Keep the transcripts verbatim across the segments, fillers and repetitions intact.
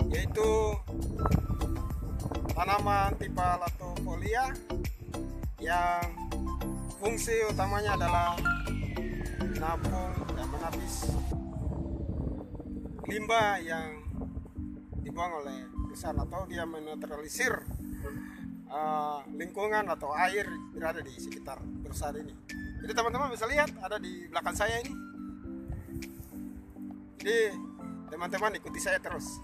yaitu tanaman tipe latifolia yang fungsi utamanya adalah menampung dan menapis limbah yang dibuang oleh perusahaan, atau dia menetralisir uh, lingkungan atau air berada di sekitar perusahaan ini. Jadi teman-teman bisa lihat ada di belakang saya ini. Jadi teman-teman ikuti saya terus.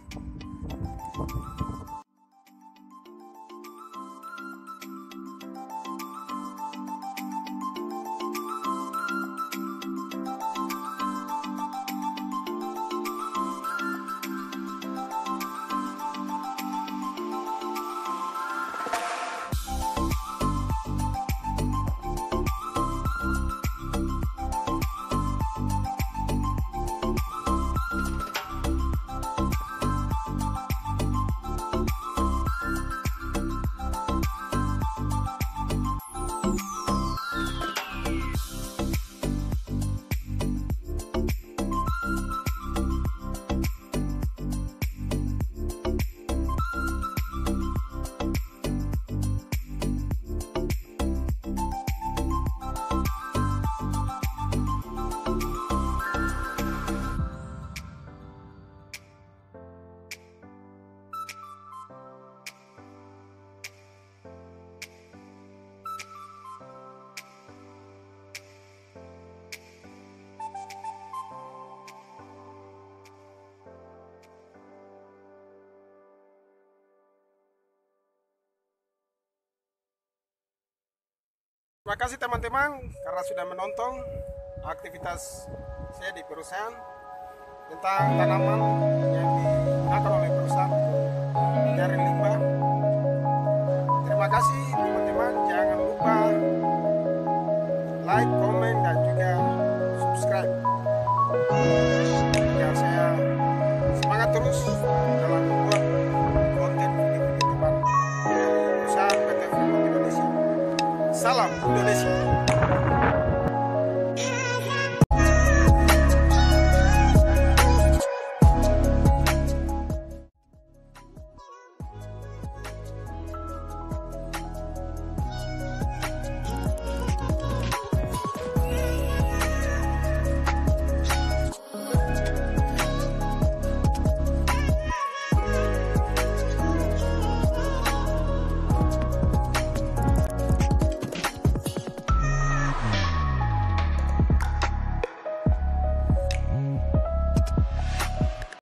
Terima kasih teman-teman karena sudah menonton aktivitas saya di perusahaan tentang tanaman yang di